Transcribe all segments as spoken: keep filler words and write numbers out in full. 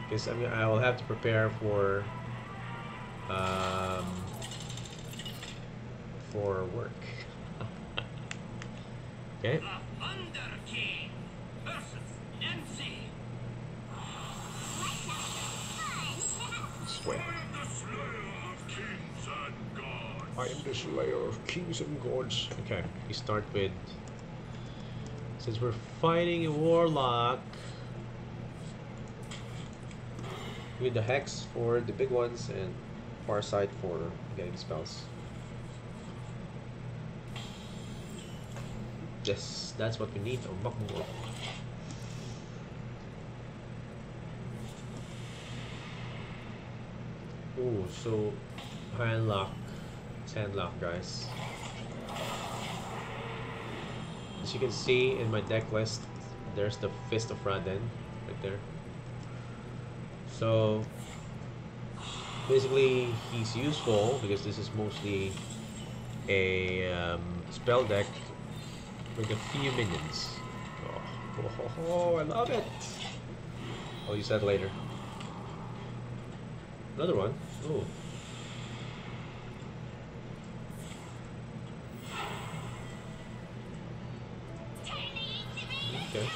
Because I mean, I will have to prepare for um, for work. Okay. Sweat. I am the slayer of kings and gods. Okay, we start with, since we're fighting a warlock, with the hex for the big ones and farsight for getting spells. Yes, that's what we need. A lot more. Oh, so handlock, handlock, guys. As you can see in my deck list, there's the Fist of Raden right there. So basically, he's useful because this is mostly a um, spell deck with a few minions. Oh, oh, oh, oh, I love it! I'll use that later. Another one. Oh. Okay.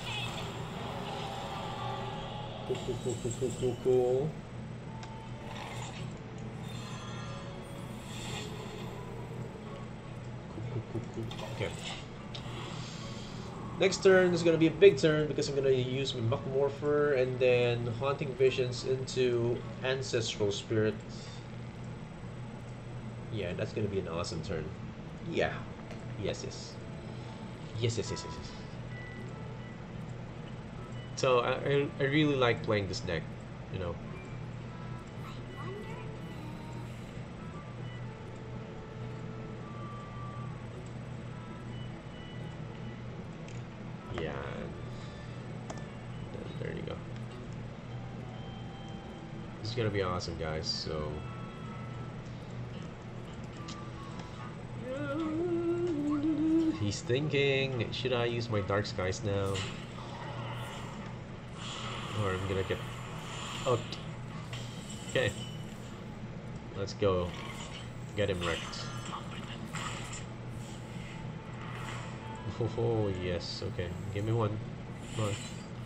Cool, cool, cool, cool, cool, cool, cool. Cool, cool, cool, cool. Okay. Next turn is going to be a big turn because I'm going to use my Muckmorpher and then Haunting Visions into Ancestral Spirit. Yeah, that's going to be an awesome turn. Yeah. Yes, yes. Yes, yes, yes, yes, yes. So I, I, I really like playing this deck, you know. Yeah. There you go. This is gonna be awesome, guys. So. He's thinking, should I use my Dark Skies now? Or I'm gonna get... Okay. Okay. Let's go. Get him wrecked. Oh, oh, yes. Okay. Give me one. Come on.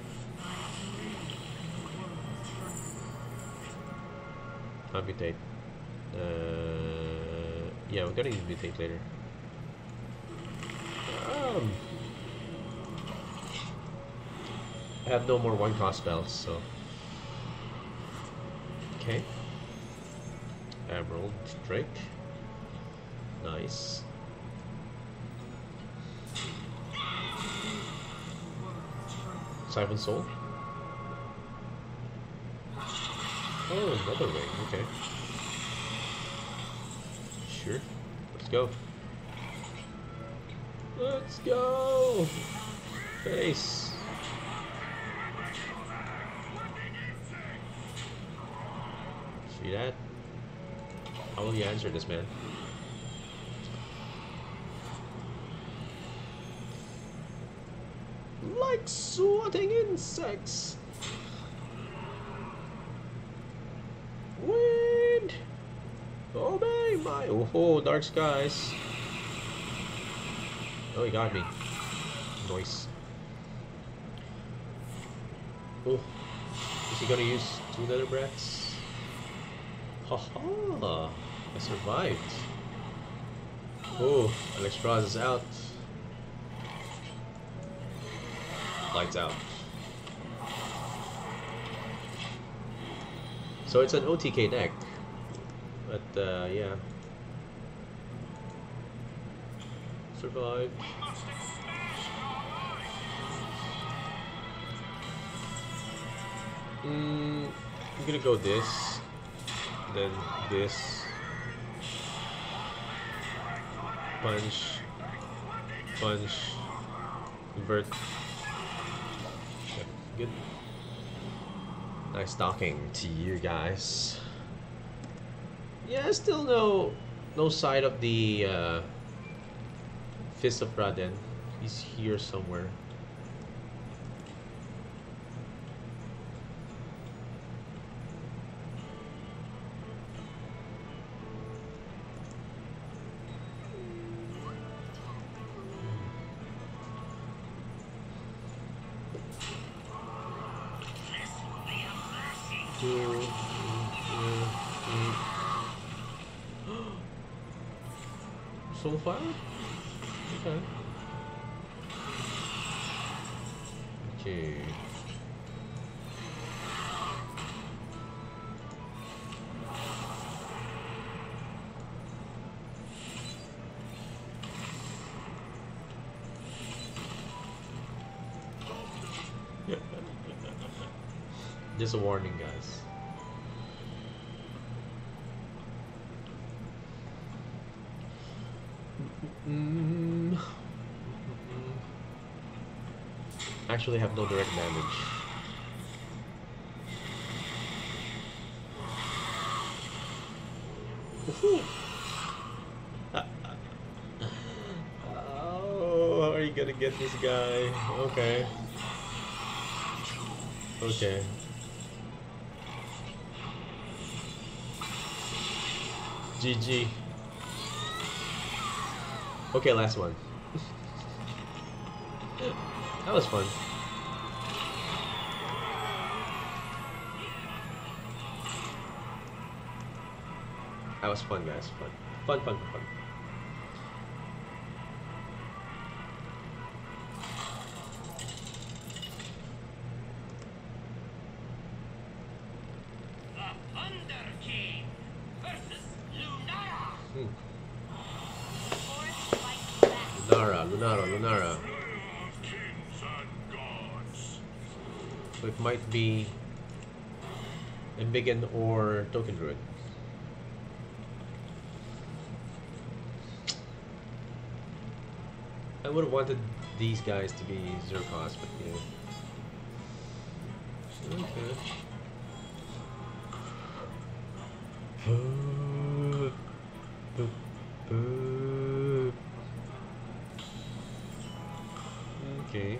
Amputate. Uh, yeah, we're gonna use mutate later. Um, I have no more one cost spells, so. Okay. Emerald Drake. Nice. Siphon Soul. Oh, another ring. Okay. Sure. Let's go. Let's go! Face! See that? How will you answer this, man? Like swatting insects! Wind! Obey my... Oh, dark skies! Oh, he got me. Nice. Oh, is he gonna use two nether brats? Haha! I survived. Oh, Alexstrasza is out. Lights out. So it's an O T K deck. But, uh, yeah. Survived. Mm, I'm gonna go this, then this, punch, punch, invert. Okay, good. Nice talking to you guys. Yeah, still no, no sight of the uh, Fist of Raden. He's here somewhere. So far? Okay. Okay. Just a warning, guys. Mm. Actually, have no direct damage. Oh, are you gonna get this guy? Okay. Okay. G G. Okay, last one. That was fun. That was fun, guys. Fun. Fun, fun, fun, fun. The Thunder King versus Lunara. Hmm. Forest fights back. Lunara, Lunara, Lunara. So it might be Embiggen or Token Druid. I would have wanted these guys to be zero cost, but yeah. Okay. Okay.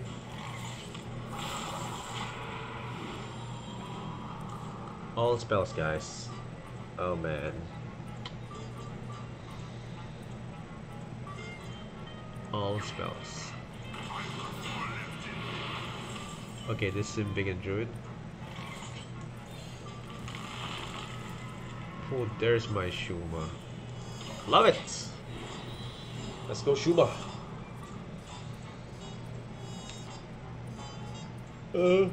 All spells, guys. Oh man. All spells. Okay, this is Embiggen Druid. Oh, there's my Shuma. Love it! Let's go Shuma. Uh,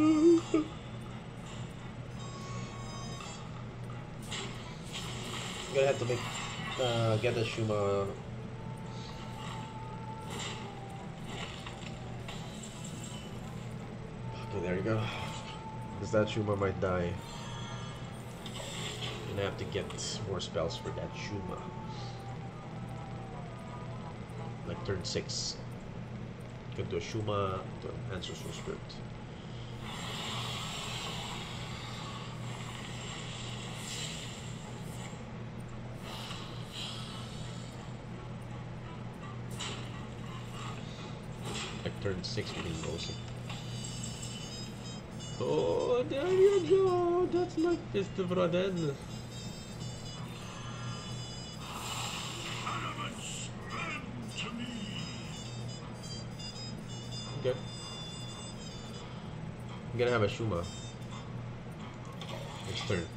gonna have to make uh, get a Shuma. Okay, there you go. Because that Shuma might die. And I have to get more spells for that Shuma. Like turn six. Get to a Shuma, to Ancestral Spirit. Like turn six we can close it. Oh, there you go! That's like Festival then. Okay. I'm gonna have a Shuma next turn.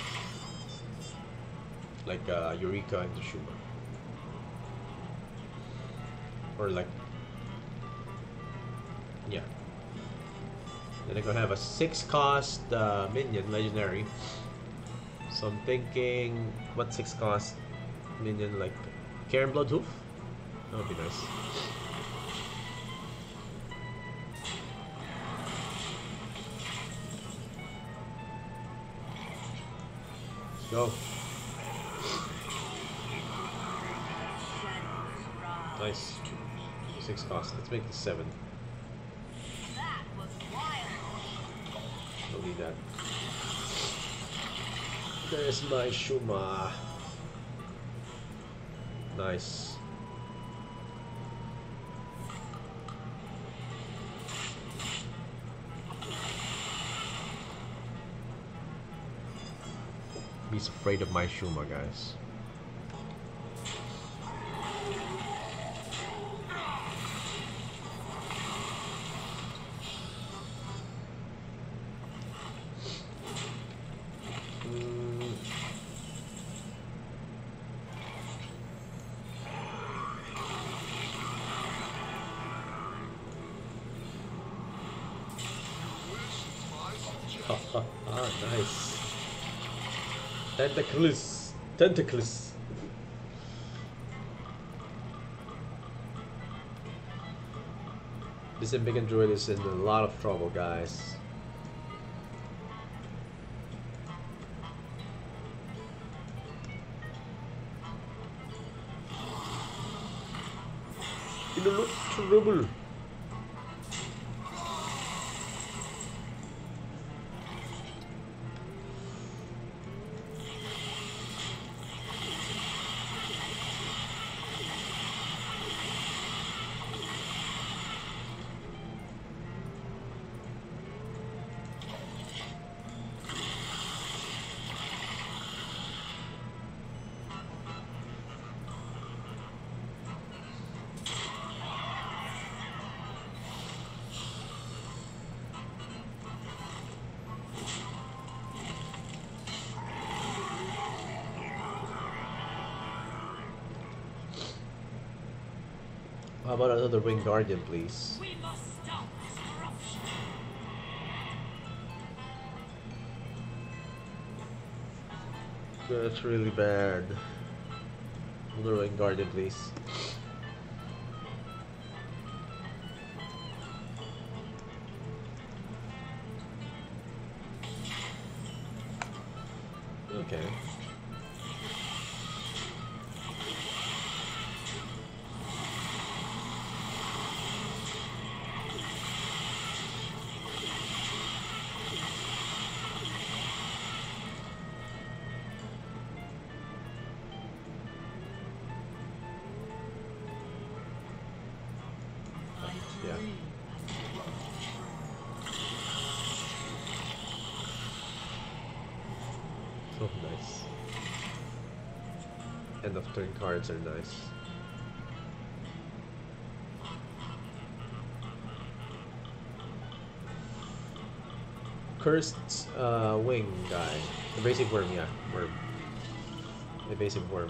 Like uh, Eureka into Shuma. Or like... yeah. Then I'm gonna have a six cost uh, minion, legendary. So I'm thinking, what six cost minion, like Karen Bloodhoof? That would be nice. Let's go. Nice. Six cost. Let's make this seven. Don't need that. There's my Shuma. Nice. He's afraid of my Shuma, guys. Ah, nice. Tentacles. Tentacles. This Embiggen Druid is in a lot of trouble, guys. In a lot of trouble. How about another Winged Guardian, please? We must stop this corruption. That's really bad. Another Winged Guardian, please. Okay. Yeah. So nice. End of turn cards are nice. Cursed uh, wing guy. Evasive worm, yeah. Worm. Evasive worm.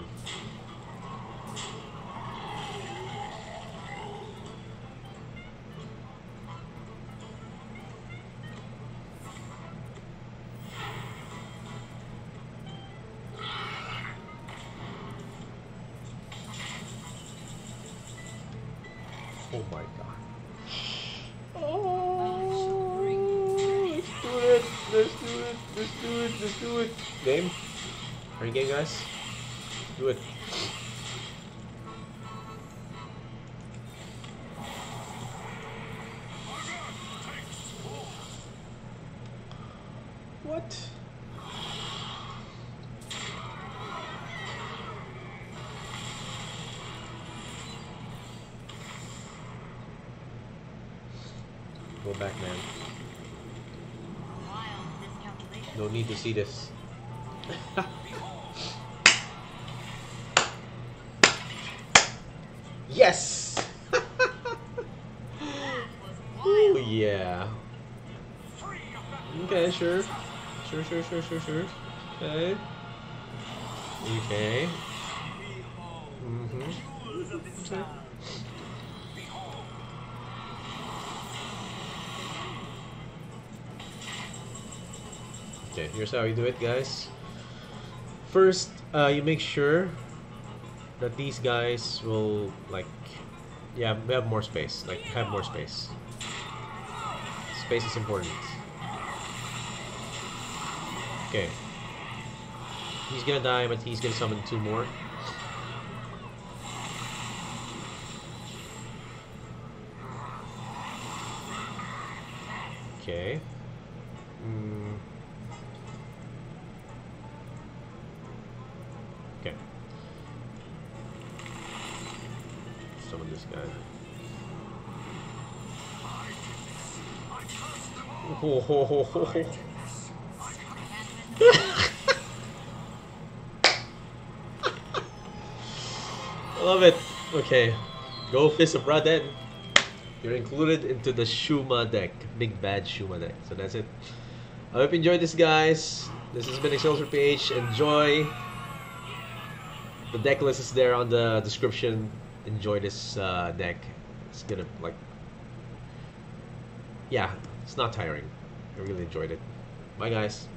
Oh my god. Oh, let's do it. Let's do it. Let's do it. Let's do it. Game? Are you game, guys? Do it. What? Go back, man. Wild miscalculation. No need to see this. Yes! Oh yeah. Okay, sure. Sure, sure, sure, sure, sure. Okay. Okay. Mm-hmm. Okay. Okay, here's how you do it, guys. First, uh, you make sure that these guys will, like, yeah, we have more space. Like, have more space. Space is important. Okay. He's gonna die, but he's gonna summon two more. Okay. Mm. Okay. Summon this guy. Ho, ho, ho, ho, ho. I love it. Okay. Go Fist of Ra-Den. You're included into the Shuma deck. Big bad Shuma deck. So that's it. I hope you enjoyed this, guys. This has been Excelsior P H. Enjoy. The deck list is there on the description. Enjoy this uh, deck. It's gonna, like... Yeah, it's not tiring. I really enjoyed it. Bye, guys.